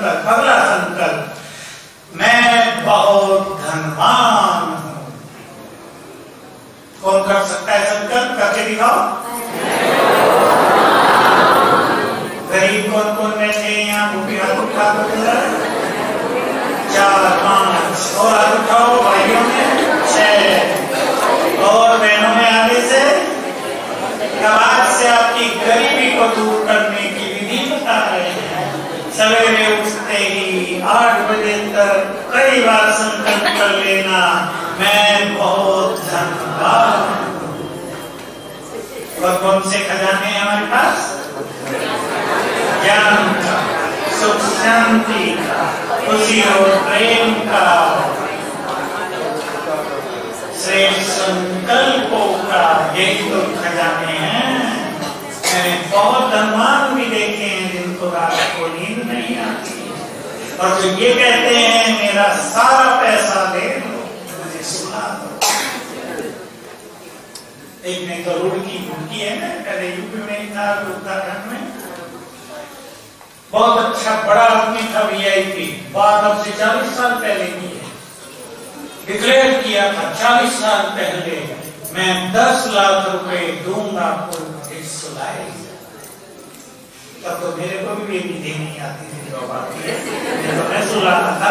संकल्प, अगला संकल्प, मैं बहुत धनवान हूं। कौन कर सकता है संकल्प? करके दिखाओ। गरीब कौन कौन बैठे हैं यहाँ? बुढ़ी हाथ उठा दो। 4 5 और हाथ उठाओ भाइयों में 6 और बहनों में आगे से। आज से आपकी गरीबी को दूर करने की विधि बता रहे हैं। सवेरे उठते ही 8 बजे तक कई बार संकल्प कर लेना, मैं बहुत धनवान हूं। और कौन से खजाने हैं हमारे पास? ज्ञान का, सुख शांति का, खुशी और प्रेम का, श्रेष्ठ संकल्पों का, यही तो खजाने हैं। मैंने बहुत धनवान भी देखे हैं जिनको रात को नींद नहीं आती, और जो ये कहते हैं मेरा सारा पैसा दे दो, मुझे सुना दो। एक ने करोड़ की मुर्गी है ना, पहले यूपी में था, उत्तराखंड में, बहुत अच्छा बड़ा आदमी था, वीआईपी। बात अब से 40 साल पहले की है। डिक्लेयर किया था 40 साल पहले, मैं 10 लाख रुपए दूंगा आपको सुनाए। तब तो मेरे को भी विधि नहीं आती थी, जो आती है तो मैं सुलाता था।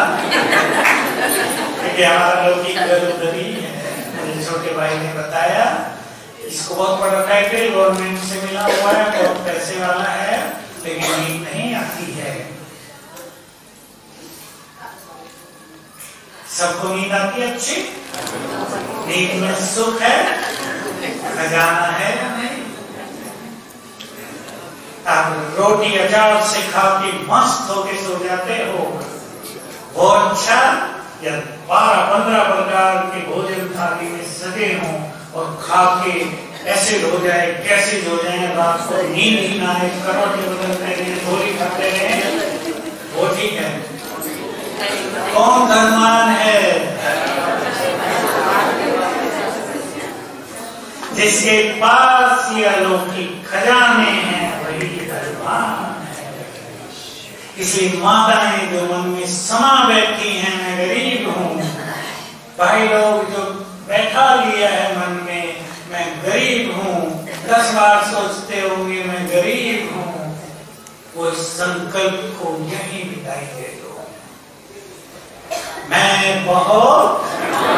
हमारा लौकिक गरीबी है। मुझे छोटे भाई ने बताया, इसको बहुत बड़ा टाइटल गवर्नमेंट से मिला हुआ है, बहुत पैसे वाला है, लेकिन नींद नहीं आती है। सबको नींद आती है अच्छी? नींद में सुख है, खजाना है या नहीं? आप रोटी अचार से खा के मस्त होके सो जाते हो, बहुत अच्छा, या 12-15 प्रकार के भोजन थाली में सजे हों और खा के ऐसे हो जाए, कैसे हो जाए, रात को नींद ही ना आए, करवटें बदलते रहे, थोड़ी खाते रहे, वो ठीक है। कौन धनवान है? जिसके पास ये अलौकिक खजाने हैं वही धनवान है। इसलिए माताएं जो मन में समा बैठी हैं मैं गरीब हूं, भाई लोग जो बैठा लिया है मन में मैं गरीब हूं, 10 बार सोचते होंगे मैं गरीब हूं, वो संकल्प को यही विदाई दे दो, मैं बहुत